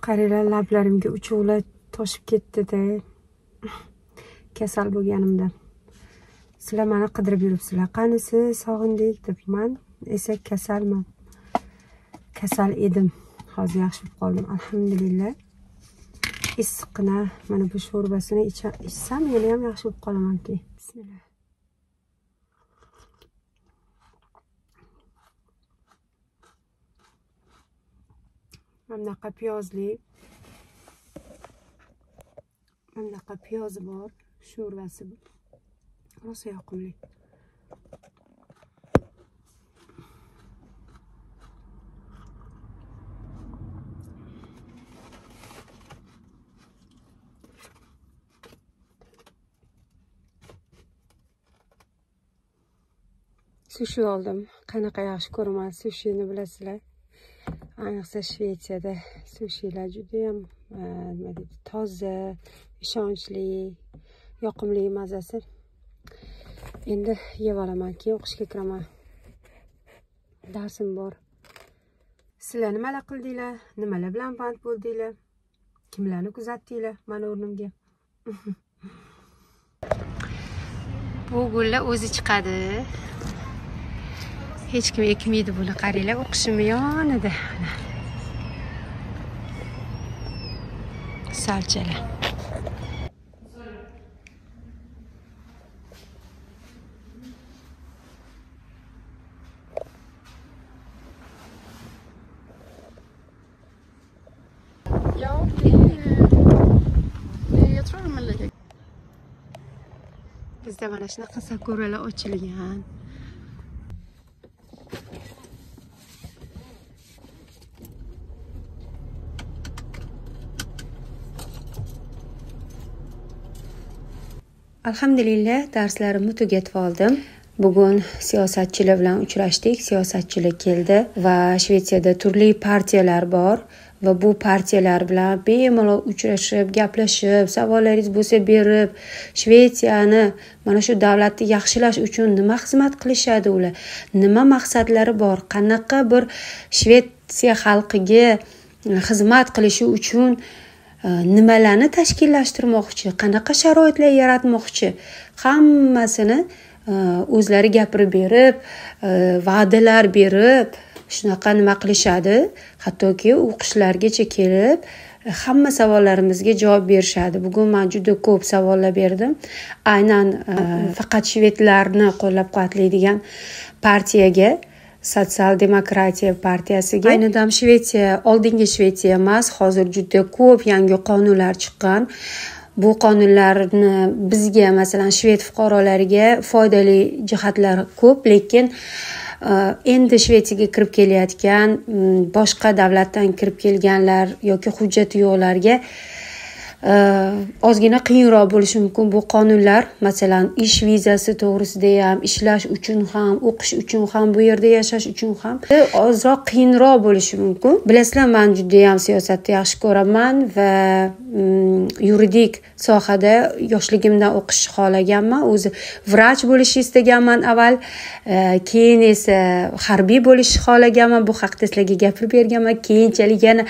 Qaranglar, lablarimga uchovlar toshib ketdi-da. Kasal bo'lganimdan. Sizlar meni qidirib yuribsizlar. Qanisi sog'indik deb. Men esa kasalman. Kasal edim. Hozir yaxshi bo'lib qoldim, alhamdulillah. Issiqqina mana bu sho'rbasini ichsam, yana ham yaxshi bo'lib qolaman-ki. Bismillah. Bunaqa piyozli. Bunaqa piyozi bor, sho'rbasi rosa yoqimli. Sushi oldim. Qanaqa yaxshi ko'raman sushini, bilasizlar. Ayniqsa Shvetsiyada sushilar juda ham toza, ishonchli, yoqimli mazasi. Endi yeb olaman, keyin o'qishga kiraman. Darsim bor. Sizlar nimalar qildinglar? Nimalar bilan band bo'ldinglar? Kimlarni kuzatdinglar mana o'rnimga? Bu gullar o'zi chiqadi. Hech kim ekmaydi buni, qaranglar, o'qishim yonida. Salchalar. Ja, jag tror de är lika. Bizda mana shunaqa sakuralar ochilgan. Alhamdulillah, darslarimni tugatib oldim. Bugun siyosatchilar bilan uchrashdik. Siyosatchilar keldi va Shvetsiyada turli partiyalar bor va bu partiyalar bilan bemalol uchrashib, gaplashib, savollaringiz bo'lsa berib, Shvetsiyani mana shu davlatni yaxshilash uchun nima xizmat qilishadi ular? Nima maqsadlari bor? Qanaqa bir Shvetsiya xalqiga xizmat qilishi uchun nimalarni tashkillashtirmoqchi, qanaqa sharoitlar yaratmoqchi, hammasini o'zlari gapirib berib, va'dalar berib, shunaqa nima qilishadi. Hattoki o'qishlargacha kelib, hamma savollarimizga javob berishadi. Bugun men juda ko'p savollar berdim. Aynan faqat shvedlarni qo'llab-quvvatlaydigan partiyaga, Sotsial demokratiya partiyasiga. Ayni dam Shvetsiya, oldingi Shvetsiya emas, hozir juda ko'p yangi qonunlar chiqqan. Bu qonunlarni bizga, masalan, shved fuqarolariga foydali jihatlar ko'p, lekin endi Shvetsiyaga kirib kelayotgan, boshqa davlatdan kirib kelganlar yoki hujjati yo'qlarga ozgina qiyinroq bo'lishi mumkin bu qonunlar. Masalan, ish vizasi to'g'risida ham, ishlash uchun ham, o'qish uchun ham, bu yerda yashash uchun ham ozroq qiyinroq bo'lishi mumkin. Bilasizlar, men juda ham siyosatni yaxshi ko'raman va yuridik sohada yoshligimdan o'qishni xohlaganman. O'zi vrach bo'lishni istaganman avval, keyin esa harbiy bo'lishni xohlaganman. Bu haqda sizlarga gapirib berganman. Keyinchalik yana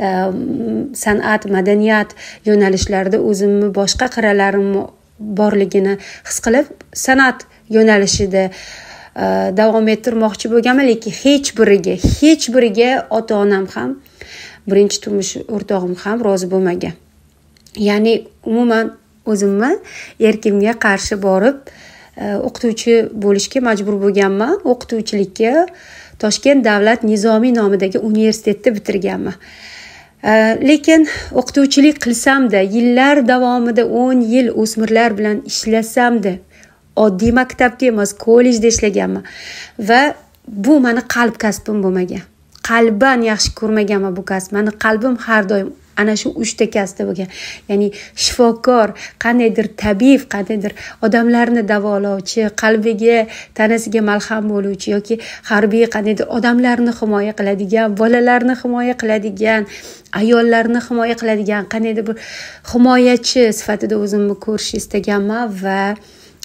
san'at, madaniyat yo'nalishlarida o'zimni boshqa qirralarim borligini his qilib, san'at yo'nalishida davom ettirmoqchi bo'lganman, lekin hech biriga ota-onam ham, birinchi turmush o'rtog'im ham rozi bo'lmagan. Ya'ni umuman o'zimni erkimga qarshi borib o'qituvchi bo'lishga majbur bo'lganman. O'qituvchilikka Toshkent davlat nizomiy nomidagi universitetni bitirganman. Lekin o'qituvchilik qilsam-da, yillar davomida 10 yil o'smirlar bilan ishlasam-da, oddiy maktabda emas, kollejda ishlaganman va bu meni qalb kasbim bo'lmagan. Qalban yaxshi ko'rmaganman bu kasb. Meni qalbim har doim ana shu 3 ta kasbda bo'lgan. Ya'ni shifokor, qandaydir tabib, qandaydir odamlarni davolovchi, qalbiga, tanasiga malham bo'luvchi yoki harbiy, qandaydir odamlarni himoya qiladigan, bolalarni himoya qiladigan, ayollarni himoya qiladigan, qandaydir bir himoyachi sifatida o'zimni ko'rishni istaganman va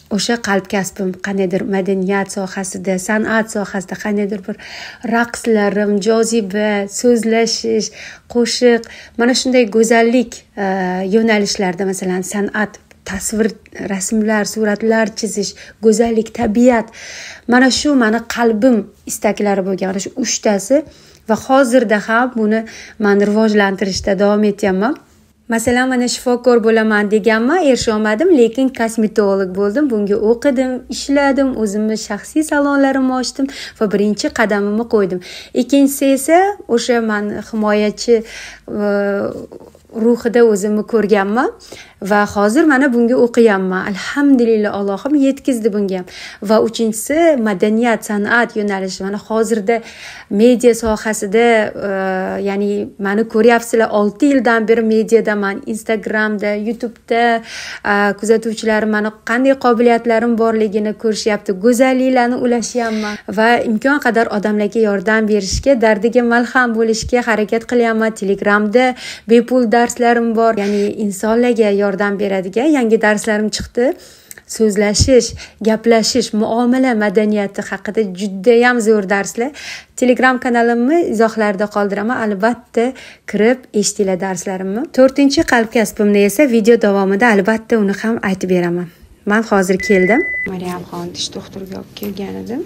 o'sha qalb kasbim qandaydir madaniyat sohasida, san'at sohasida qandaydir bir raqslarim, joziba, so'zlashish, qo'shiq, mana shunday go'zallik yo'nalishlarida, masalan, san'at, tasvir, rasmlar, suratlar chizish, go'zallik, tabiat, mana shu mani qalbim istaklari bo'lgan, mana shu 3tasi va hozirda ham buni men rivojlantirishda davom etyapman. Masalan, mana shifokor bo'laman deganman, erisha olmadim, lekin kosmetolog bo'ldim. Bunga o'qidim, ishladim, o'zimni shaxsiy salonlarimni ochdim va birinchi qadamimni qo'ydim. Ikkinchisi esa o'sha men himoyachi ruhida o'zimni ko'rganman va hozir mana bunga o'qiyapman. Alhamdulillah, Allohim yetkazdi bunga. Va uchinchisi madaniyat, san'at yo'nalishi. Mana hozirda media sohasida, ya'ni meni ko'ryapsizlar, 6 yildan beri mediadaman, Instagramda, YouTube'da kuzatuvchilarim meni qanday qobiliyatlarim borligini ko'rishyapti, go'zalliklarni ulashyapman va imkon qadar odamlarga yordam berishga, dardiga malham bo'lishga harakat qilyapman. Telegramda bepul darslarim bor, ya'ni insonlarga yordam beradigan yangi darslarim chiqdi. So'zlashish, gaplashish, muomala madaniyati haqida juda ham zo'r darslar. Telegram kanalimni izohlarda qoldiraman, albatta kirib eshitinglar darslarimni. 4-qalb kasbimni esa video davomida albatta uni ham aytib beraman. Men hozir keldim. Maryamxon tish doktoriga olib kelgan edim.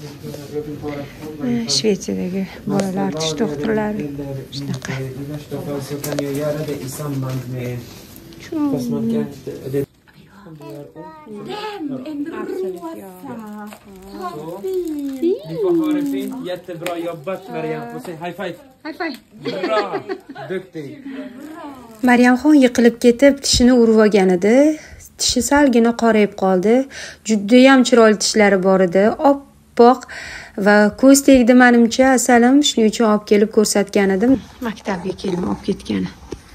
Shvetsiyadagi bolalar tish doktorlari shunaqa. Ni får ha det fint. Jättebra jobbat, Maryam. Får se high five. High five. Bra. Duktig. Maryamxon yiqilib ketib tishini urib olgan edi. Tishi salgina qorayib qoldi. Juda ham chiroyli tishlari bor edi. Oppoq va ko'z tegdi menimcha, asalim shuning uchun olib kelib ko'rsatgan edim. Maktabga kelib olib ketgani.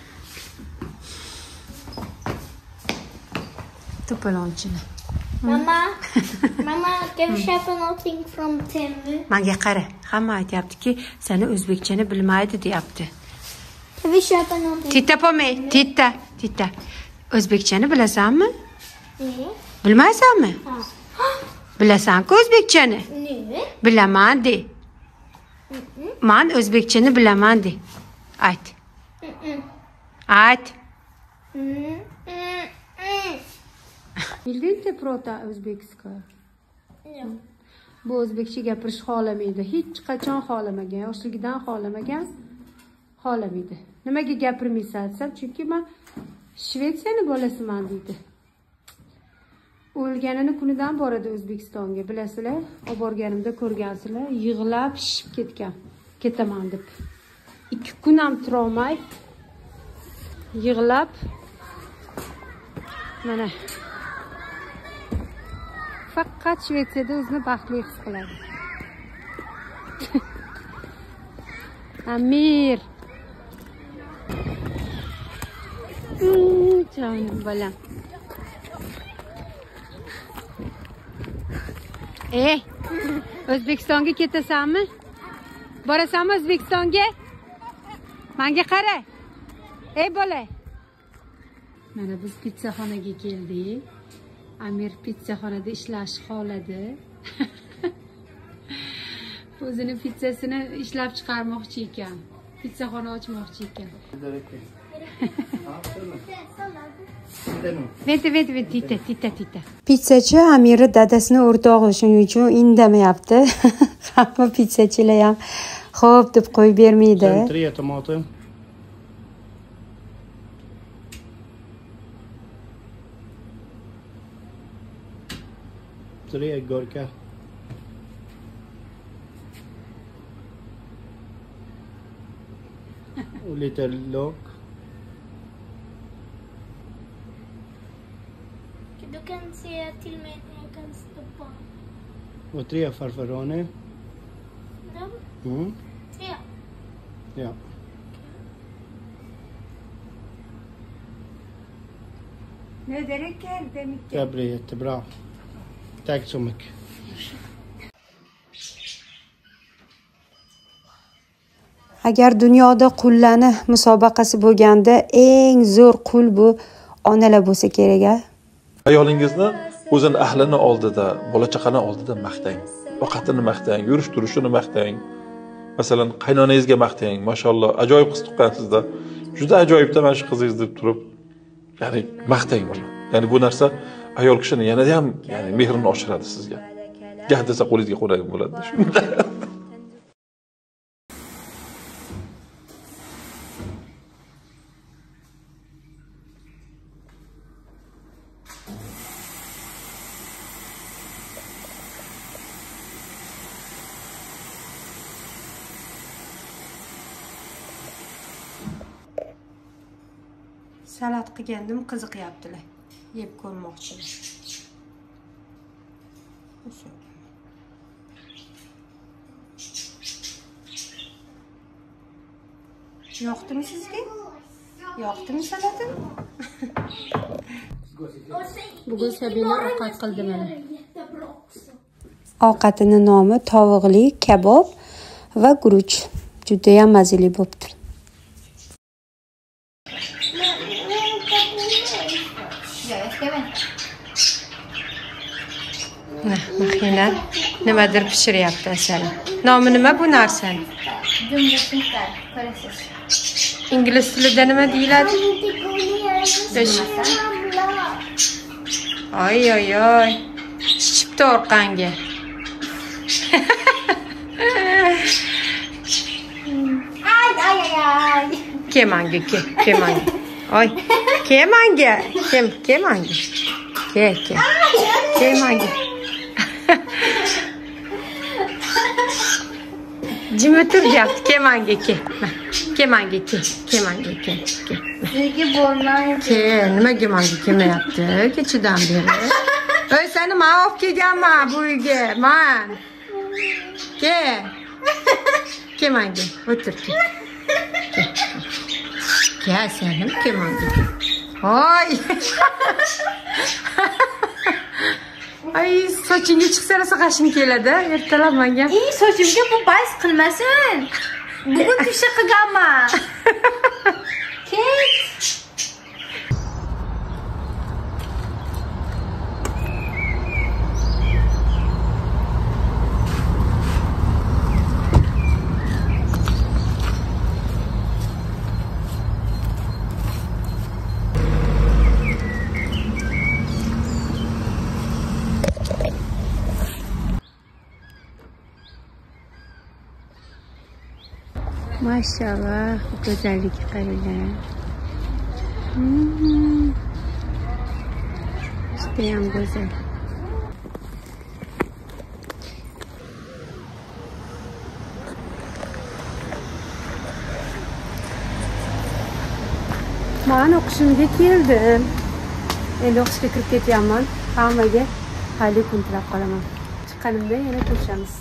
To'polonchini. Mama, can you share nothing from Temu? Menga qara, hamma aytayaptiki, seni o'zbekchani bilmaydi deyapti. Have you shared nothing? Tita pomay, tita. O'zbekchani bilasanmi? Ne? Bilmaysanmi? Bilasan-ku o'zbekchani? Ne? Bilaman de. Men o'zbekchani bilaman de. Ayt. Ayt. Bildingmi prota o'zbekska? Yo'q. Bu o'zbekcha gapirish xohlamaydi. Hech qachon xohlamagan, yoshligidan xohlamaydi. Nimaga gapirmaysan desam, chunki men Shvetsiyani bolasiman deydi. O'lganini kunidan boradi O'zbekistonga, bilasizlar? Olib borganimda ko'rgansizlar, yig'lab shishib ketgan. Ketaman deb. 2 kun ham tura olmay yig'lab mana faqat Shvetsiyada o'zini baxtli his qiladi. Amir. Canım balam. O'zbekistonga ketasanmi? Borasanmi O'zbekistonga? Menga qara. Bola. Mana biz pizzaxonaga keldik. Amir pizzaxonada ishlash xohladi. O'zining pizzasini ishlab chiqarmoqchi ekan. Pizzaxona ochmoqchi ekan. Venti, tita. Pizzachi Amirni dadasini o'rtog'i, shuning uchun indamayapti. Hamma pizzachilar ham xo'p deb qo'yib bermaydi. 3 tomater. 3 gurka. Och lite lök. Du kan säga till mig när jag kan stoppa. Och 3 farfaroner. Dem? 3. Ja. Det blir jättebra. Tack så mycket. Agar dunyoda qullarni musobaqasi bo'lganda eng zo'r qul bu onalar bo'lsa kerak-a. Ayolingizni o'zini ahlini oldida, bola chaqani oldida maqtang. Ovqatini maqtang, yurish turishini maqtang. Masalan, qaynonangizga maqtang. Mashalloh, ajoyib qiz tuqqansizda. Juda ajoyibda mana shu qizingiz deb turib, ya'ni maqtang buni. Ya'ni bu narsa ayol kishini yanada ham, ya'ni mehrini oshiradi sizga. Gah desa qo'lingizga qo'yadigan bo'ladi shunda. Salat qilgandim, qiziqyaptilar. Yeb ko'rmoqchilar. Yoqdimi sizga? Yoqdimi salatim? Bugun Sabina ovqat qildi mana. Ovqatining nomi tovuqli kabob va guruch. Juda ham mazali bo'pti. Mahina nimadir pishiryapti asali. Nomi nima bu narsani? Ingliz tilida nima deyiladi? Oy oy oy. Chipta orqanga. Ay. Kemanga, kemanga. Oy. Kemanga. Kemanga. Kemanga. Jimmi turyapti, kemanga ke. Kemanga ke. Nega bo'lmaydi? Nimaga menga kelmayapti? Kechidan beri. Oy, seni men olib kelganman bu uyga. Men. Kemanga, o'tir ke. Senim kemanga. Oy. Ay, sochingga chiqsa rosa qashin keladi. Ertalab menga. Sochimga bu bas qilmasin. Bugun tusha qilganman. Ket. Maşallah, güzellik qaranglar. Judayam go'zal. Men o'qishimga keldim. Endi o'qishga kirib ketyapman. Hammaga xayli kun tilab qolaman. Chiqqanimda yana ko'rishamiz.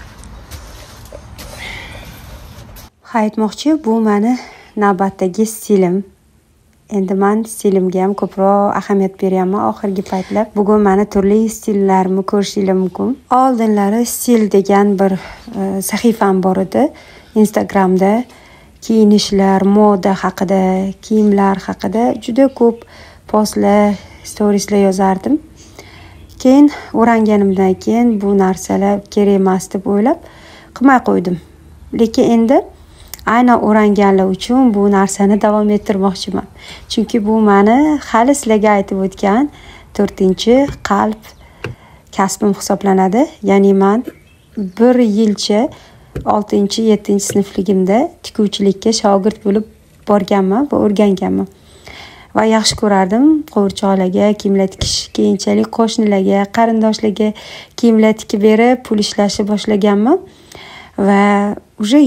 Aytmoqchi, bu meni navbatdagi stilim. Endi men stilimga ham ko'proq ahamiyat beryapman oxirgi paytlar. Bugun meni turli stillarimni ko'rishingiz mumkin. Oldinlari stil degan bir sahifam bor edi Instagramda. Kiyinishlar, moda haqida, kiyimlar haqida juda ko'p postlar, storieslar yozardim. Keyin o'ranganimdan keyin bu narsalar kerak emas deb o'ylab qilmay qo'ydim. Lekin endi aynan o'ranganlar uchun bu narsani davom ettirmoqchiman. Chunki bu meni hali sizlarga aytib o'tgan 4-qalb kasbim hisoblanadi. Ya'ni men 1 yilcha 6-7 sinfligimda tikuvchilikka shogird bo'lib borganman va o'rganganman. Va yaxshi ko'rardim qo'rchoqlarga kiyimlar tikish, keyinchalik qo'shnilarga, qarindoshlarga kiyimlar tikib berib, pul ishlashni boshlaganman. Va уже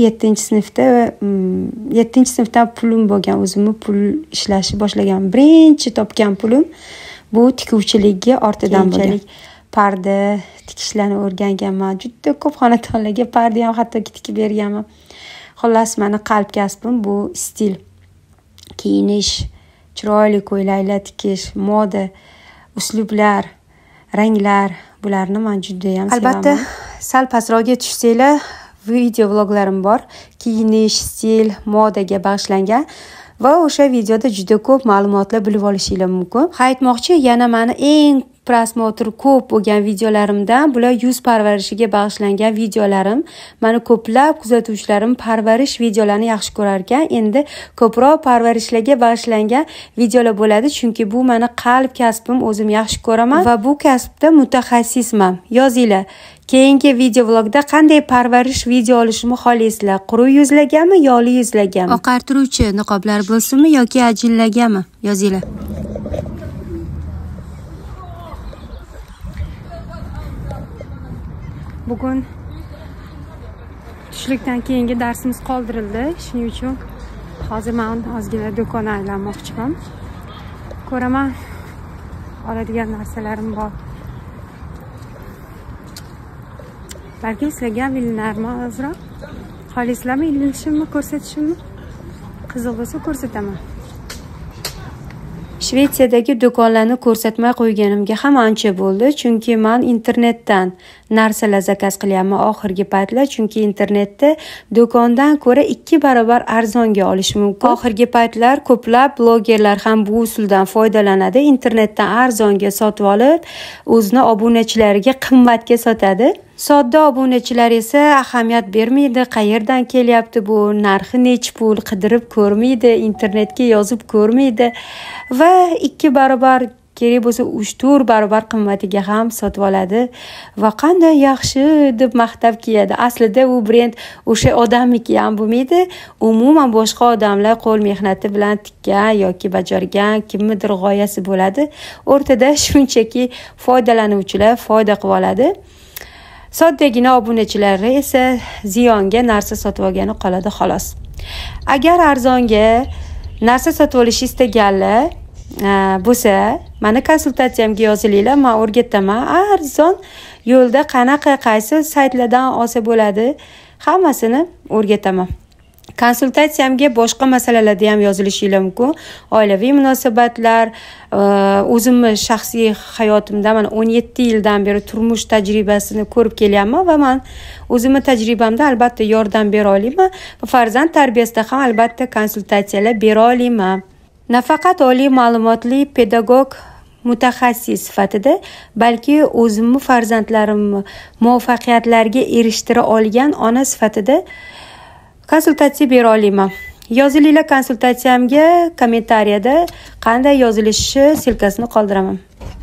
7-sinfdan pulim bo'lgan, o'zimni pul ishlashni boshlagan. Birinchi topgan pulim bu tikuvchilikka ortidan bo'lgan. Parda tikishlarni o'rganganman. Juda ko'p xonadonlarga parda ham hattoki tikib berganman. Xullas, meni qalb kasbim bu stil. Kiyinish, chiroyli ko'ylaklar tikish, moda, uslublar, ranglar, bularni men juda ham sevaman. Albatta, sal pastroqga tushsanglar, video vloglarim bor. Kiyinish, stil, modaga bag'ishlangan va o'sha videoda juda ko'p ma'lumotlar bilib olishinglar mumkin. Aytmoqchi, yana meni eng prosmotr ko'p bo'lgan videolarimdan bular yuz parvarishiga bag'ishlangan videolarim. Mani ko'plab kuzatuvchilarim parvarish videolarini yaxshi ko'rar ekan. Endi ko'proq parvarishlarga bag'ishlangan videolar bo'ladi, chunki bu meni qalb kasbim, o'zim yaxshi ko'raman va bu kasbda mutaxassisman. Yozinglar. Keyingi video vlogda qanday parvarish video olishimni xohlaysizlar? Quruq yuzlaganmi, yog'li yuzlaganmi? Oqartiruvchi niqoblar bo'lsinmi yoki ajillaganmi? Yozinglar. Bugun tushlikdan keyingi darsimiz qoldirildi. Shuning uchun hozir men ozgina do'konni aylanmoqchiman. Ko'raman, oladigan narsalarim bor. Balki sizlarga bilinarmi ozroq? Xohlaysizlarmi ilinishimni, ko'rsatishimni? Qiziq bo'lsa ko'rsataman. Shvetsiyadagi do'konlarni ko'rsatmay qo'yganimga ham ancha bo'ldi, chunki men internetdan narsalar zakaz qilyapman oxirgi paytlar, chunki internetda do'kondan ko'ra 2 barobar arzonga olish mumkin. Oxirgi paytlar ko'plab blogerlar ham bu usuldan foydalanadi, internetdan arzonga sotib olib, o'zining obunachilariga qimmatga sotadi. Sodda obunachilar esa ahamiyat bermaydi, qayerdan kelyapti bu, narxi nech pul qidirib ko'rmaydi, internetga yozib ko'rmaydi va 2 barobar kerak bo'lsa 3-4 barobar qimmatiga ham sotib oladi va qanday yaxshi deb maqtab kiyadi. Aslida u brend o'sha odamniki ham bo'lmaydi, umuman boshqa odamlar qo'l mehnati bilan tikkan yoki bajargan kimnidir g'oyasi bo'ladi. O'rtada shunchaki foydalanuvchilar foyda qilib oladi. Soddagina obunachilari esa ziyonga narsa sotib olgani qoladi xolos. Agar arzonga narsa sotib olish istaganlar bo'lsa, meni konsultatsiyamga yozilinglar, men o'rgataman. Arzon yo'lda qanaqa qaysi saytlardan olsa bo'ladi, hammasini o'rgataman. Konsultatsiyamga boshqa masalalarda ham yozilishinglar mumkin. Oilaviy munosabatlar, o'zimni shaxsiy hayotimda mana 17 yildan beri turmush tajribasini ko'rib kelyapman va men o'zimni tajribamda albatta yordam bera olaman va farzand tarbiyasida ham albatta konsultatsiyalar bera olaman. Nafaqat oliy ma'lumotli pedagog mutaxassis sifatida, balki o'zimni farzandlarimni muvaffaqiyatlarga erishtira olgan ona sifatida konsultatsiya bera olaman. Yozilinglar konsultatsiyamga, kommentariyada qanday yozilishi silkasini qoldiraman.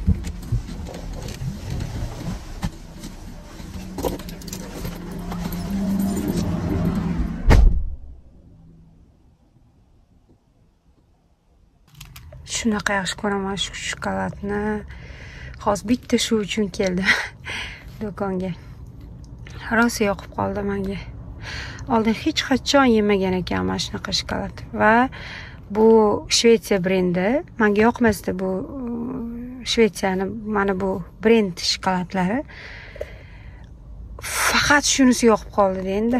Shunaqa yaxshi ko'raman shu shokoladni. Hozir bitta shu uchun keldim do'konga. Rosa yoqib qoldi menga. Oldin hech qachon yemagan ekanman shunaqa shokolad va bu Shvetsiya brendi. Menga yoqmasdi bu Shvetsiyani mana bu brend shokoladlari. Faqat shunisi yoqib qoldi endi.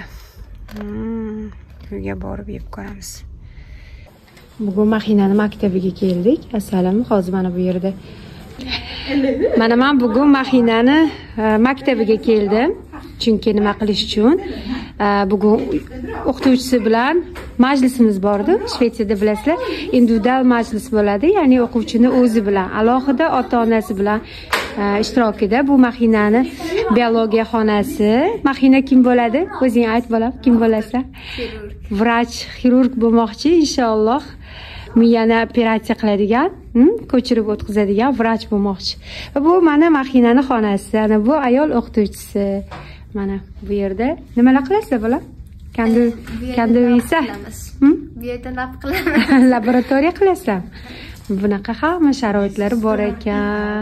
Uyga borib yeb ko'ramiz. Bugun Maxinani maktabiga keldik. Assalom, hozir mana bu yerda. Mana men bugun Maxinani maktabiga keldim. Chunki nima qilish uchun? Bugun o'qituvchisi bilan majlisimiz bordi. Shvetsiyada bilasizlar, individual majlis bo'ladi, ya'ni o'quvchini o'zi bilan, alohida ota-onasi bilan ishtirokida. Bu Maxinani biologiya xonasi. Maxina kim bo'ladi? O'zing ayt bolam, kim bo'lasan? Vrach, xirurg bo'lmoqchi inshaalloh. Miyani operatsiya qiladigan, ko'chirib o'tkazadigan vrach bo'lmoqchi. Bu mana Maxinani xonasi. Ana bu ayol o'qituvchisi. Mana bu yerda nimalar qilasizlar bola? Kanduvisa. Bu yerda lab qilamiz. Laboratoriya qilasizlar. Bunaqa hamma sharoitlari bor ekan.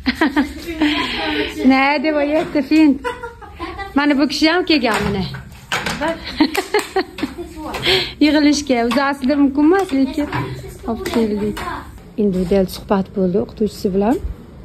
Nada bo'lyapti, fin. Mana bu kishi ham kelgan mana. Yig'ilishga o'zi aslida mumkin emas, lekin olib keldik. Individual suhbat bo'ldi o'qituvchisi bilan.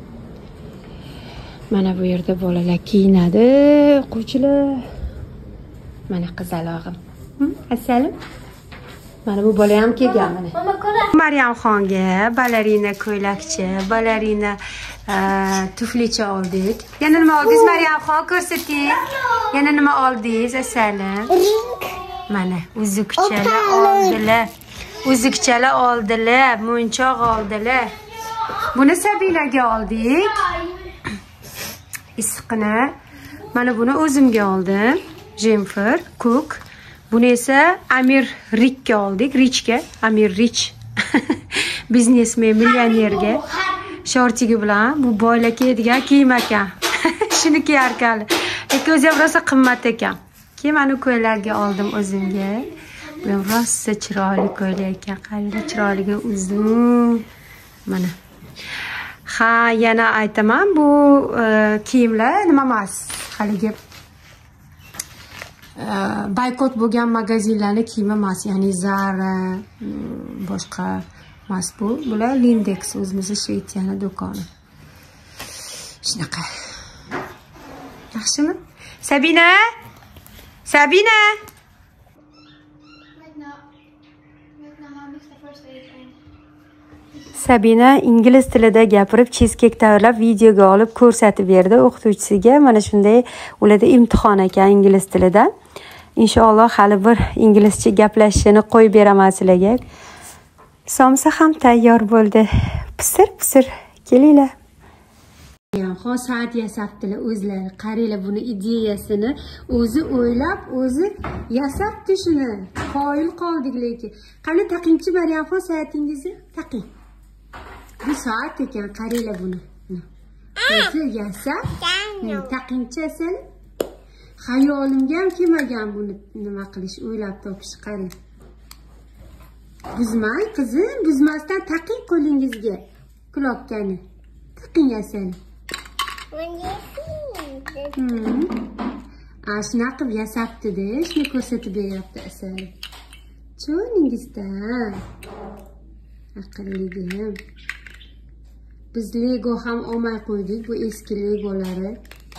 Mana bu yerda bolalar kiyinadi, o'quvchilar. Mana qizalog'im. Assalom. Mana bu bola ham kelgan mana. Maryamxonga balerina ko'ylakcha, balerina tuflicha oldik. Yana nima oldingiz Maryamxon, ko'rsating. Yana nima oldingiz? Assalom. Mana uzukchalar oldilar. uzukchalar oldilar, mo'nchoq oldilar. Buni Sabinaga oldik. Issiqni. Mana buni o'zimga oldim. Jennifer Cook. Buni esa Amir Richga oldik. Richga, Amir Rich. Biznesmen, millionerga. Shortigi bilan bu boylar kiyadigan kiyim ekan. Shuni kiyar ekan. Lekin o'zi ham rosa qimmat ekan. Keyin mana ko'ylakga oldim o'zimga. Bu ham rosa chiroyli ko'ylak ekan. Qaranglar, chiroyligi uzun. Mana. Ha, yana aytaman, bu kiyimlar nima emas. Haligi boykot bo'lgan magazinlarning kiyimi emas, ya'ni Zara, boshqa emas bu. Bular Lindex, o'zimizning Shvetsiyaning do'koni. Shunaqa. Yaxshimi? Sabina? Sabina? Sabina ingliz tilida gapirib, cheescake tayyorlab videoga olib ko'rsatib berdi o'qituvchisiga. Mana shunday ularda imtihon ekan ingliz tilida. Inshaalloh hali bir inglizcha gaplashishini qo'yib beraman sizlarga. Somsa ham tayyor bo'ldi. Pisir kelinglar. Xo saat yasabdilar o'zlari. Qaranglar, buni ideyasini o'zi o'ylab, o'zi yasabdi shuni. Qoyil qoldik lekin. Qani taqingchi Maryamxon soatingizni? Taqing. Bu soat ekan, qaranglar buni. O'zi yasab, taqingchi asal. Xayolimga ham kelmagan buni nima qilish, o'ylab topish, qarang. Buzmang qizim, buzmasdan taqing qo'lingizga. Kulobkani. Taqing asal. Shunaqa qilib yasabdi-da, shuni ko'rsatib beryapti asal. Cho'ningizda. Aqlligim. Biz Lego ham olmay qo'ydik, bu eski Legolari.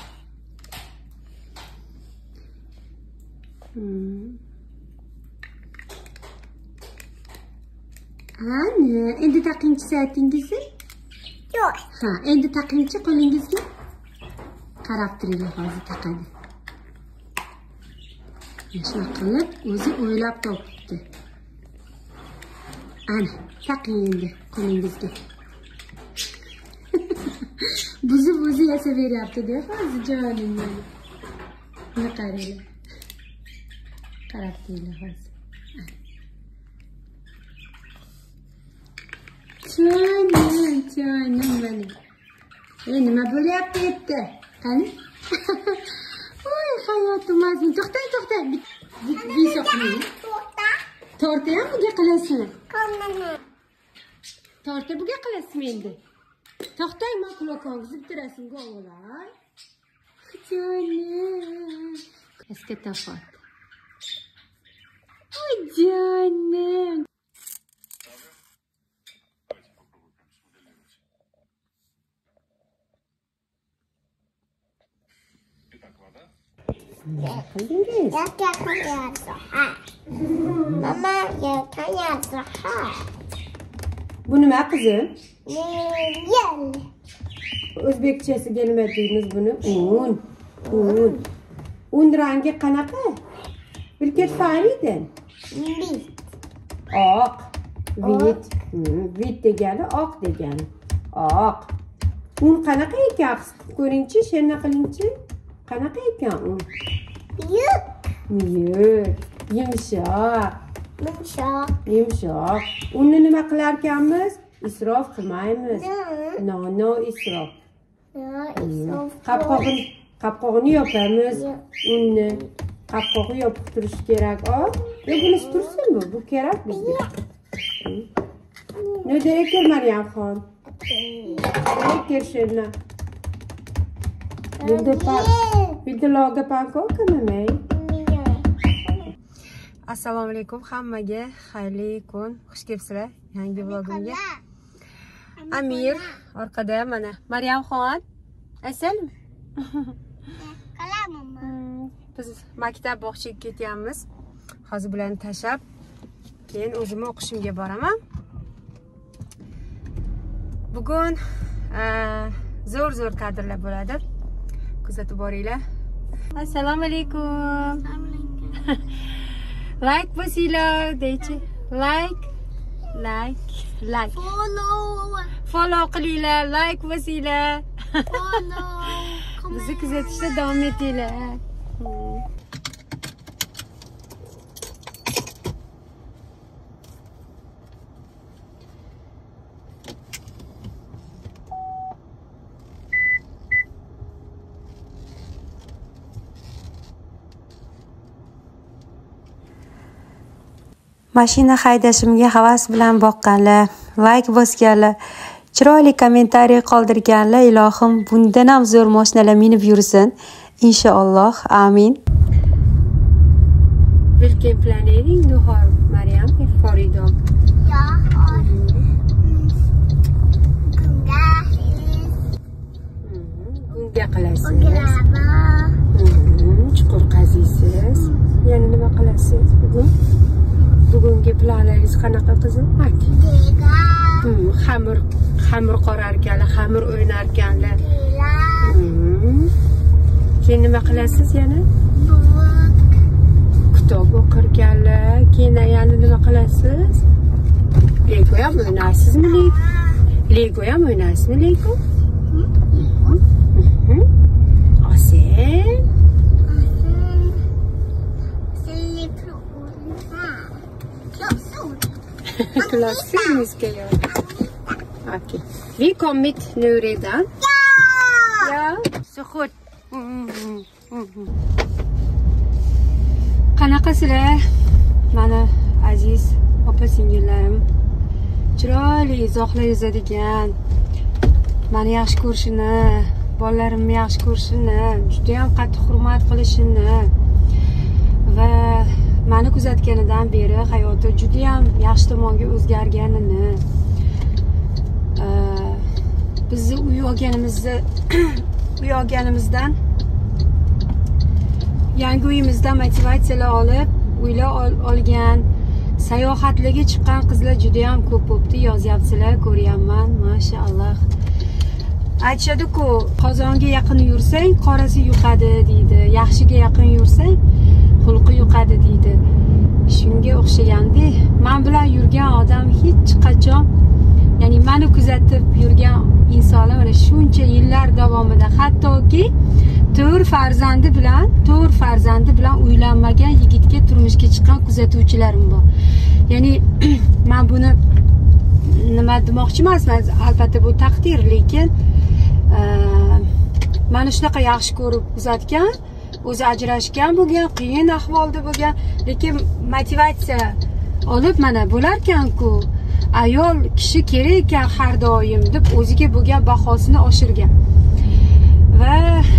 Ana, endi taqingchi soatingizni? Yo'q. Ha, endi taqingchi qo'lingizga. Qarab turinglar, hozir taqadi. Shuna qilib, o'zi o'ylab topibdi. Ana, taqing endi qo'lingizga. Buzib o'zi yasab beryapti-da, hozir jonim meni. Buni qaranglar. Qarab turinglar hozir. Jonim meni. Nima bo'lyapti endi? Qani? Voy, hayotim mazmun. To'xtang. Bisoqning. Torta ham bunga qilasizmi? Torta bunga qilasizmi endi? To'xtang, maklokongizni bitirasiz, go'g'lar. Jonim. Eski tafot. Voy, jonim. Mama, yakayatsaha. Bu nima qizim? Yel. O'zbekchasiga nima deymiz buni? Un rangi qanaqa? Vilket fariden? Vit. Oq. Vit. Vit degani oq degani. Oq. Un qanaqa ekan? Ko'ringchi, sherna qilingchi. Qanaqa ekan un? Yo'q. Yumshoq. Uni nima qilar ekanmiz? Isrof qilmaymiz. No, isrof. Qopqog'ini yopamiz. Unni qopqog'i yopib turish kerak. Bunisi tursinmi? Bu kerak bizga. Ne direktor Maryamxon? Direktor sherna. Vill du laga pannkakor med mig? Assalomu alaykum hammaga. Xayrli kun. Xush kelibsizlar yangi vlogimga. Amir orqada mana. Maryamxon. Asalmi? Qalamimmi? Biz maktab bog'chaga ketyapmiz. Hozir bularni tashab, keyin o'zim o'qishimga boraman. Bugun zo'r kadrlar bo'ladi. Kuzatib boringlar. Assalomu alaykum. Like bosinglar, deychi. Like. like Follow. qilinglar, like bosinglar. Follow. Bizni kuzatishda davom etinglar. Mashina haydashimga havas bilan boqqanlar, like bosganlar, chiroyli kommentariy qoldirganlar, ilohim bundan ham zo'r mashinalar minib yursin. Inshaalloh. Amin. Vilken planering du har, Mariam, för idag? Jag har Gunga qilasiz. och gräva. Chuqur qaziysiz. Yana nima qilasiz bugun? Bugungi planlaringiz qanaqa qizim? Dega. Xamir qorarkanlar, xamir o'ynarkanlar. Dela. Keyin nima qilasiz yana? Bok. Kitob o'qirkanlar. Keyin yana nima qilasiz? Lego ham o'ynaysizmi? Lego ham o'ynaysizmi? Lego? Sen Klassiskt ja. Okej. Vi kommit nu redan. Ja, så goed. Qanaqasizlar? Mana aziz opa-singillarim. Chiroyli izohlar yozadigan, meni yaxshi ko'rishini, bolalarimni yaxshi ko'rishini, juda ham qattiq hurmat qilishini va meni kuzatganidan beri hayoti juda ham yaxshi tomonga o'zgarganini, bizni uy olganimizdan yangi uyimizdan motivatsiyalar olib, uylar olgan, sayohatlarga chiqqan qizlar juda ham ko'p bo'pti, yozyapsizlar, ko'ryapman, mashaalloh. Aytishadi-ku, qozonga yaqin yursang, qorasi yuqadi deydi. Yaxshiga yaqin yursang, xulqi yuqadi deydi. Shunga o'xshaganda, men bilan yurgan odam hech qachon, ya'ni meni kuzatib yurgan insonlar mana shuncha yillar davomida, hattoki 4 farzandi bilan uylanmagan yigitga turmushga chiqqan kuzatuvchilarim bor. Ya'ni men buni nima demoqchi emasman, albatta bu taqdir, lekin mana shunaqa yaxshi ko'rib uzatgan, o'zi ajrashgan bo'lgan, qiyin ahvolda bo'lgan, lekin motivatsiya olib mana bo'larkan-ku, ayol kishi kerak ekan har doim deb o'ziga bo'lgan bahosini oshirgan. Va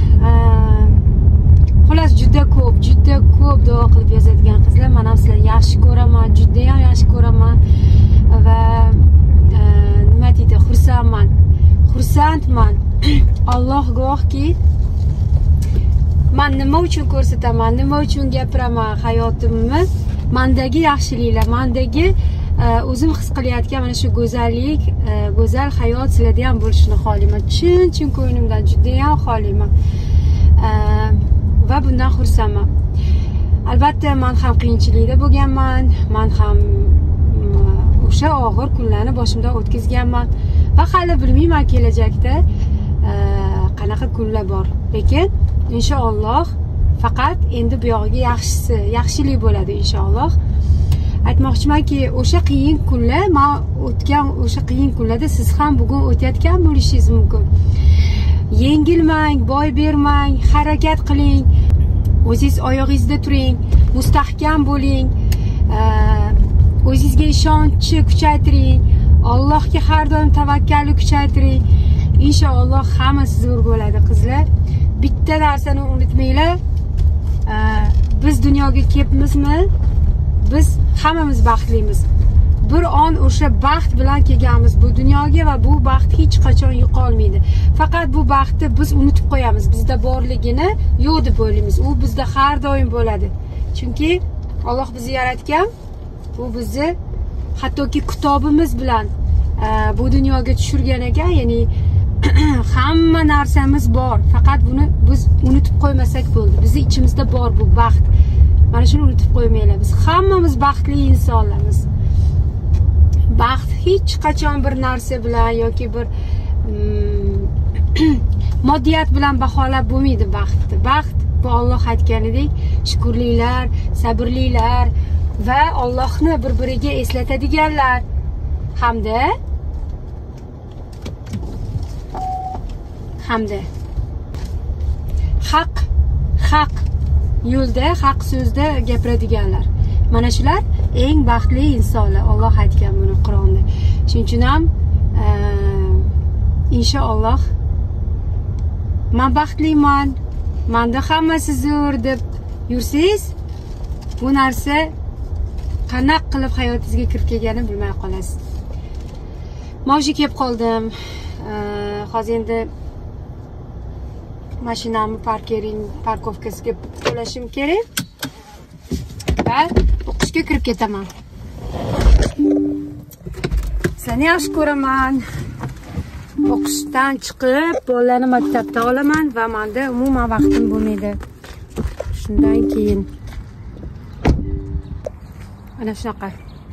xullas juda ko'p duo qilib yozadigan qizlar, men ham sizlarni yaxshi ko'raman, juda ham yaxshi ko'raman va nima deydi, xursandman. Alloh guvohki, men nima uchun ko'rsataman, nima uchun gapiraman hayotimni, mendagi yaxshiliklar, mendagi o'zim his qilayotgan mana shu go'zallik, go'zal hayot sizlarda ham bo'lishini xohlayman. Chin ko'nglimdan juda ham xohlayman. Va bundan xursandman. Albatta men ham qiyinchilikda bo'lganman, men ham o'sha og'ir kunlarni boshimdan o'tkazganman va hali bilmayman kelajakda qanaqa kunlar bor. Lekin inshaalloh faqat endi bu yog'iga yaxshilik bo'ladi inshaalloh. Aytmoqchimanki, o'sha qiyin kunlar, men o'tgan o'sha qiyin kunlarda siz ham bugun o'tayotgan bo'lishingiz mumkin. Yengilmang, boy bermang, harakat qiling, o'zingiz oyog'ingizda turing, mustahkam bo'ling, o'zingizga ishonchni kuchaytiring, Allohga har doim tavakkalni kuchaytiring. Inshaalloh hammasi zo'r bo'ladi qizlar. Bitta narsani unutmanglar. Biz dunyoga kelibmizmi? Biz hammamiz baxtlimiz. Bir on o'sha baxt bilan kelganmiz bu dunyoga va bu baxt hech qachon yo'qolmaydi. Faqat bu baxtni biz unutib qo'yamiz. Bizda borligini yo'q deb o'ylaymiz. U bizda har doim bo'ladi. Chunki Alloh bizni yaratgan, bu bizni hattoki kitobimiz bilan bu dunyoga tushirgan ekan, ya'ni hamma narsamiz bor. Faqat buni biz unutib qo'ymasak bo'ldi. Bizning ichimizda bor bu baxt. Mana shuni unutib qo'ymanglar. Biz hammamiz baxtli insonlarmiz. baxt hech qachon bir narsa bilan yoki bir moddiyat bilan baholab bo'lmaydi baxtni. Baxt bu Alloh aytganidek shukrlilar, sabrlilar va Allohni bir-biriga eslatadiganlar hamda haq yo'lda, haq so'zda gapiradiganlar. Mana shular eng baxtli insonlar. Alloh aytgan buni Qur'onda. Shuning uchun ham inshaalloh men baxtliman, menda hammasi zo'r deb yursangiz, bu narsa qanaq qilib hayotingizga kirib kelganini bilmay qolasiz. Mavzu kelib qoldim. Hozir endi mashinamni parkovkasiga to'lashim kerak va o'qishga kirib ketaman. Sizlarni yaxshi ko'raman. O'qishdan chiqib, bolalarni maktabdan olaman va menda umuman vaqtim bo'lmaydi. Shundan keyin ana shunaqa.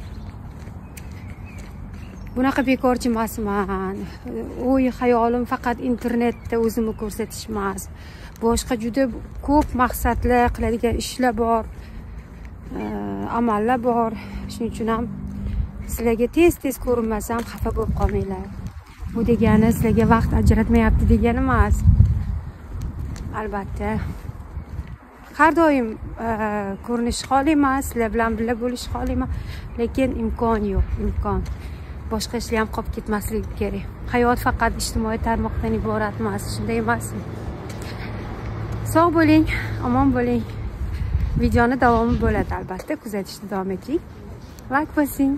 Bunaqa bekorchi emasman. O'y hayolim faqat internetda o'zimni ko'rsatish emas. Boshqa juda ko'p maqsadlar, qiladigan ishlar bor, amallar bor. Shuning uchun ham sizlarga tez ko'rinmasam xafa bo'lib qolmanglar. Bu degani sizlarga vaqt ajratmayapti degani emas. Albatta. Har doim ko'rinish xohlayman, sizlar bilan birga bo'lish xohlayman, lekin imkon yo'q, imkon. Boshqa ishlar ham qolib ketmasligi kerak. Hayot faqat ijtimoiy tarmoqdan iborat emas, shunday emasmi? Sog' bo'ling, omon bo'ling. Videoni davomi bo'ladi albatta, kuzatishda davom eting. Like bosing.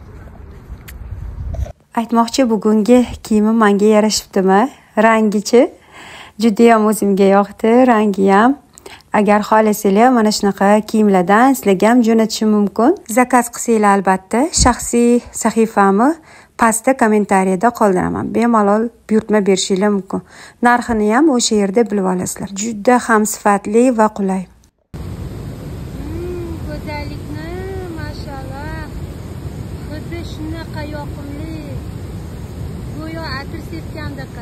Aytmoqchi, bugungi kiyimim menga yarashibdimi? Rangichi juda ham o'zimga yoqdi, rangi ham. Agar xohlasanglar mana shunaqa kiyimlardan sizlarga ham jo'natishim mumkin. Zakaz qilsanglar albatta, shaxsiy sahifamni pastda kommentariyada qoldiraman. Bemalol buyurtma berishingiz mumkin. Narxini ham o'sha yerda bilib olasizlar. Juda ham sifatli va qulay. Go'zallikni, mashallah. Hidi shunaqa yoqimli. Go'yo atir sepgandaqa.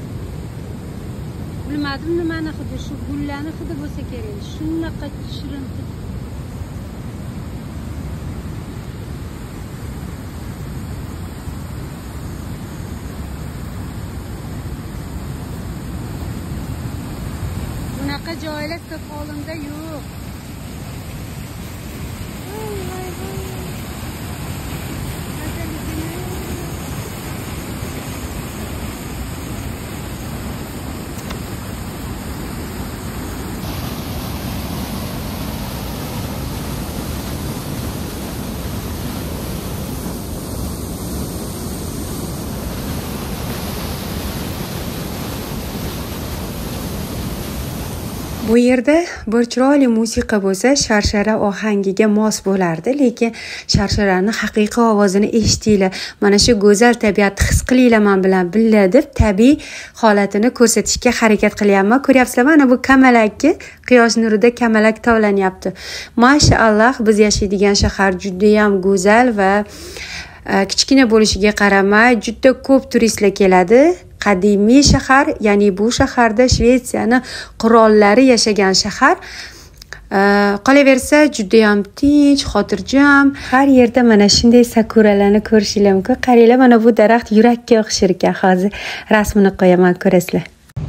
Bilmadim nimani hidi, shu gullarni hidi bo'lsa kerak. Shunaqa shirin hid. Bunaqa joylar ko'p olimda yo'q. Bu yerda bir chiroyli musiqa bo'lsa, sharshara ohangiga mos bo'lardi, lekin sharsharani haqiqiy ovozini eshitinglar. Mana shu go'zal tabiatni his qilinglar men bilan birga deb tabiiy holatini ko'rsatishga harakat qilyapman. Ko'ryapsizlar, mana bu kamalakki quyosh nurida kamalak tovlanyapti. Mashaalloh, biz yashaydigan shahar juda ham go'zal va kichkina bo'lishiga qaramay juda ko'p turistlar keladi. Qadimiy shahar, ya'ni bu shaharda Shvetsiyani qirollari yashagan shahar. Qolaversa juda ham tinch, xotirjam. Har yerda mana shunday sakuralarni ko'rishingiz mumkin. Qaranglar, mana bu daraxt yurakka o'xshar ekan. Hozir rasmini qo'yaman, ko'rasizlar.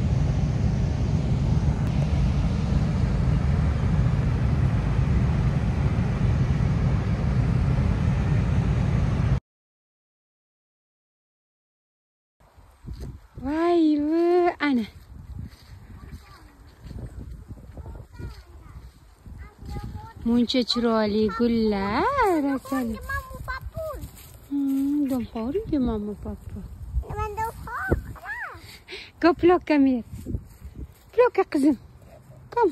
Vay, ana. Muncha chiroyli gullar, asal. De har inte mamma och pappa. Men de har. Gå och plocka mer. Plocka qizim. Kom.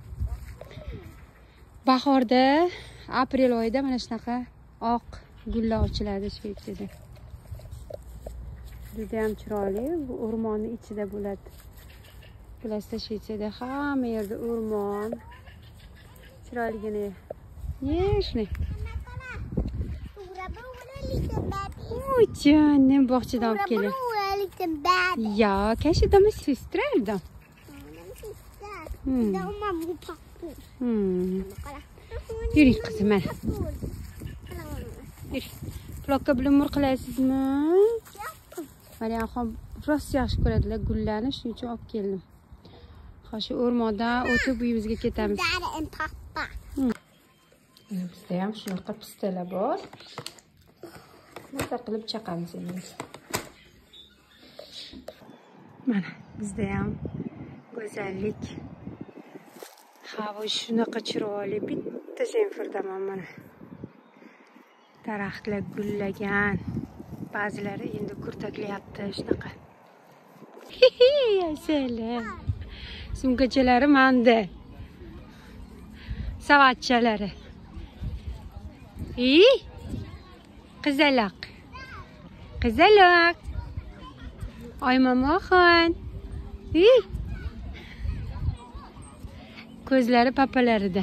Bahorda, aprel oyida mana shunaqa oq gullar ochiladi Shvetsiyada. Juda ham chiroyli, bu o'rmonning ichida bo'ladi. Bilasizlar, Shvetsiyada hamma yerda o'rmon. Chiroyligini. Yeshni. Stora bor eller liten bebis? Canım bog'chadan olib kelib. A little bad. Ja, kanske de är systrar då. Yuring qizim, mana. Yur. Plokka blo'mur qilasizmi? Maryamxon rost yaxshi ko'radilar gullarni, shuning uchun olib keldim. Xo'sh, o'rmondan o'tib uyimizga ketamiz. Dad and Papa. Bizda ham shunaqa pistalar bor. Maza qilib chaqamiz endi. Mana bizda ham go'zallik. Havo shunaqa chiroyli, bitta senfirdaman mana. Daraxtlar gullagan. Ba'zilari endi kurtaklayapti shunaqa. Aysalar. Sumkachalari manda. Savatchalari. Qizaloq. Qizaloq. Oymomoxon. Ko'zlari papalarida.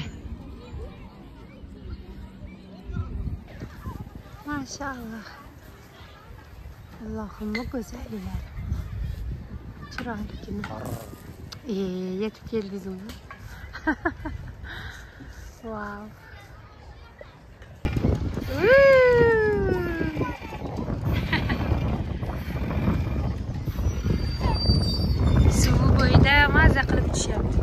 Maşallah. Allohimma go'zallar. Chiroyligina. Yetib keldingizmi? Wow. Suv bo'yida maza qilib tushyapti.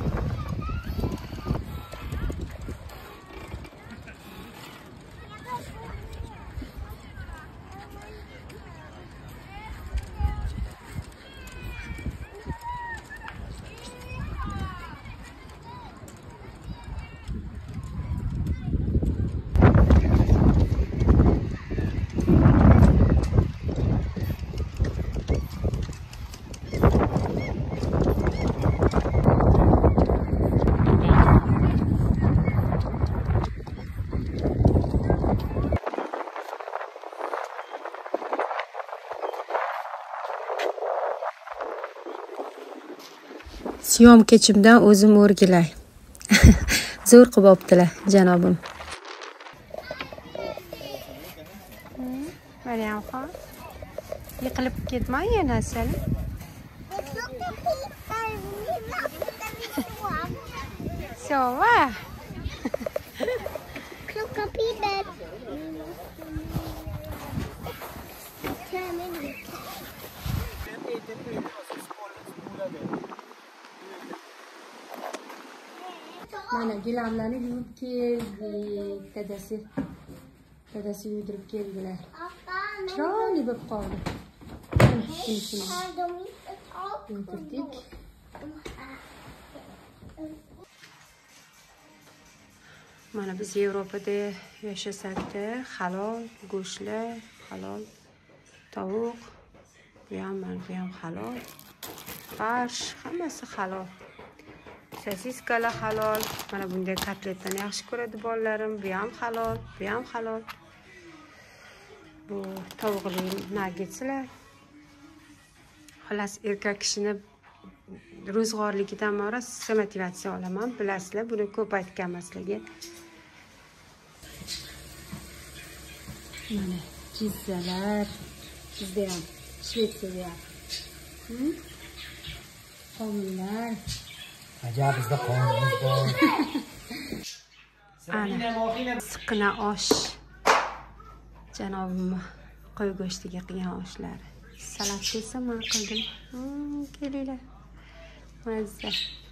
Syomkachimdan o'zim o'rgilay. Zo'r qilib olibdilar, janobim. Maryamxon, yiqilib ketmang yana asal. Sova. Klocka piper. Mana gilamlarni yuvib keldik. Dadasi yuvdirib keldilar. Chiroyli bo'lib qoldi. Yuvdirdik. Mana biz Yevropada yashasak-da, halol go'shtlar, halol tovuq, bu ham halol. Farsh, hammasi halol. Sosiskalar halol. Mana bunday kotletlarni yaxshi ko'radi bolalarim. Bu ham halol, bu ham halol. Bu tovuqli naggetslar. Xolos erkak kishini ro'zg'orligidan mora motivatsiya olaman. Bilasizlar, buni ko'p aytganman sizlarga. Mana pizzalar. Bizda ham, Shvetsiyada ham. Qovunlar. Ajab bizda qonimiz bor. Ana siqqina osh. Janobim qo'y go'shtiga qilgan oshlari. Salat desam men qildim. Kelinglar. Mazza.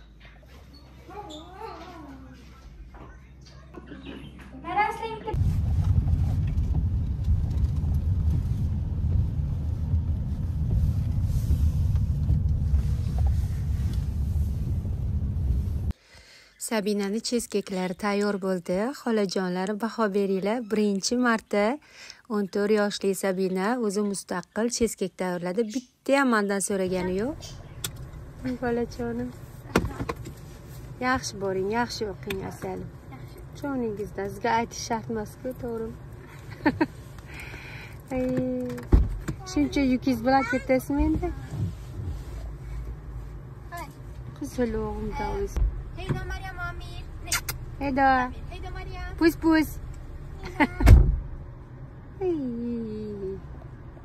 Sabinani cheeskeklari tayyor bo'ldi. Xolajonlar baho beringlar. Birinchi marta 14 yoshli Sabina o'zi mustaqil cheeskek tayyorladi. Bitta ham mendan so'ragani yo'q. Bolajonim. Yaxshi boring, yaxshi o'qing asalim. Joningizdan sizga aytish shart emas-ku, to'g'rimi? Shuncha yukingiz bilan ketasizmi endi? Qizil o'g'limda o'zi. Hejda Maryam Amir. Hejda. Hejda Maryam. Pus.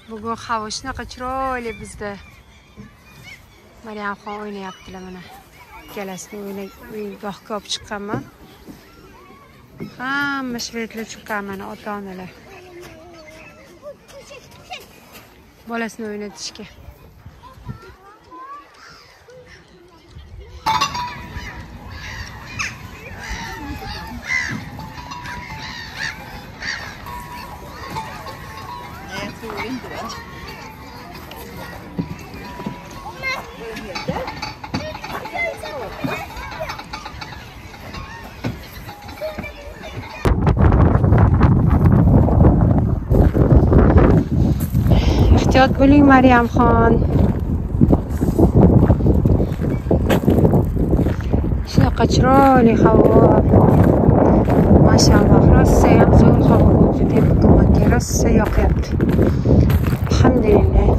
Bugun havo shunaqa chiroyli bizda. Maryamxon o'ynayaptilar mana. Ikkalasini gohga olib chiqqanman. Hamma shvedlar chiqqan mana ota-onalar. Bolasini o'ynatishga. Ehtiyot bo'ling Maryamxon. Shunaqa chiroyli havo. Mashalloh, rosa ham zo'r havo bo'ldi deb menga rosa yoqyapti. Alhamdulillah.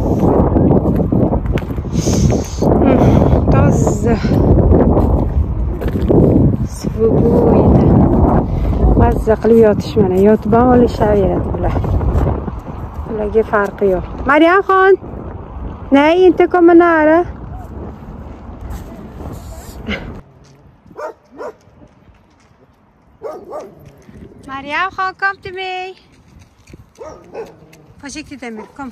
Toza. Spokojno. Mazza qilib yotish mana, yotib ham olishaveradi bular. Ularga farqi yo'q. Maryamxon. Nej, inte komma nära. Maryamxon, kom till mig. Försiktigt Emil, kom.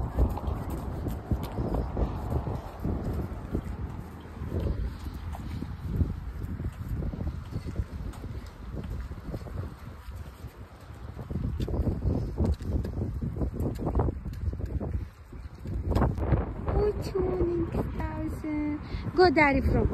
Gå därifrån.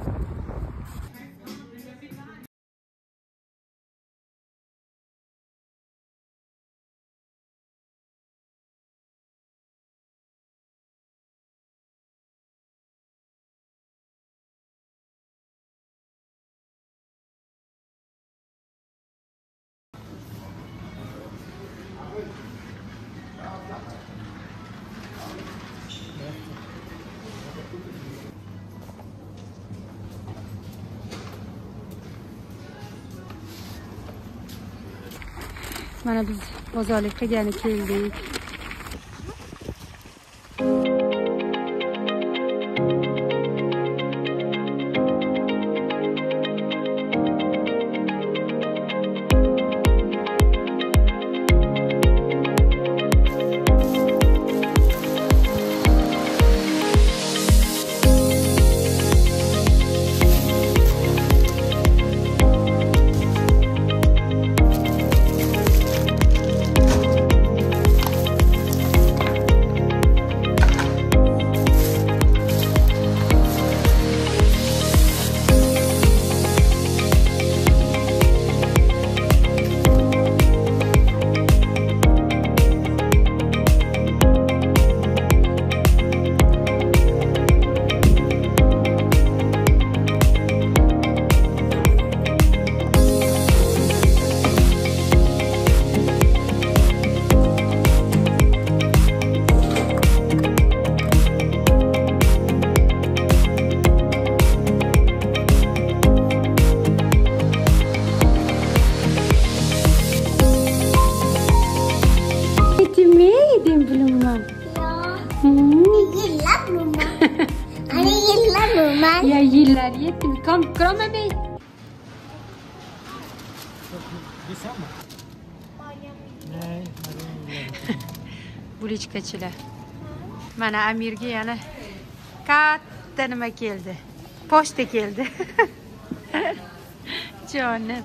Mana biz bozorlik qilgani keldik. Jag gillar jättemycket. Kom, krama mig. Detsamma. Nej, Bulichkachilar. Mana Amirga yana katta nima keldi. Pochta keldi. Jonim.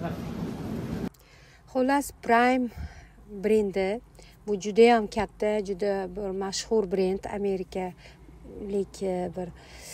Xullas Prime brendi bu juda ham katta, juda bir mashhur brend, amerikalik bir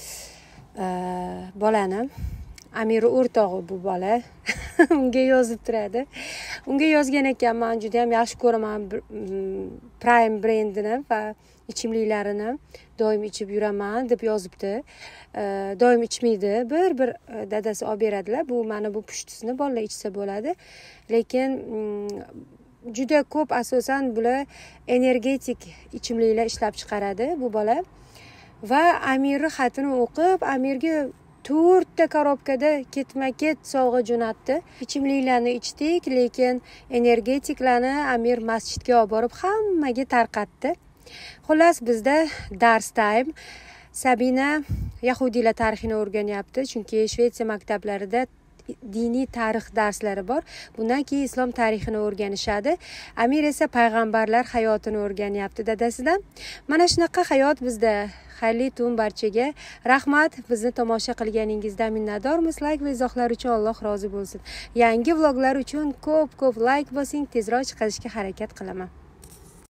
bolani. Amir o'rtog'i bu bola. Unga yozib turadi. Unga yozgan ekanman, juda ham yaxshi ko'raman Prime brendini va ichimliklarini doim ichib yuraman deb yozibdi. Doim ichmaydi. Bir dadasi olib beradilar. Bu mana bu pushtisini bolalar ichsa bo'ladi. Lekin juda ko'p asosan bular energetik ichimliklar ishlab chiqaradi bu bola. Va Amirning xatini o'qib, Amirga 4 ta korobkada ketma-ket sovg'a jo'natdi. Ichimliklarni ichdik, lekin energetiklarni Amir masjidga olib borib hammaga tarqatdi. Xullas, bizda dars time. Sabina yahudiylar tarixini o'rganyapti, chunki Shvetsiya maktablarida diniy tarix darslari bor. Bundan keyin islom tarixini o'rganishadi. Amir esa payg'ambarlar hayotini o'rganyapti dadasidan. Mana shunaqa hayot bizda. Xayrli tun barchaga. Rahmat, bizni tomosha qilganingizdan minnatdormiz. Like va izohlar uchun Alloh rozi bo'lsin. Yangi vloglar uchun ko'p like bosing, tezroq chiqarishga harakat qilaman.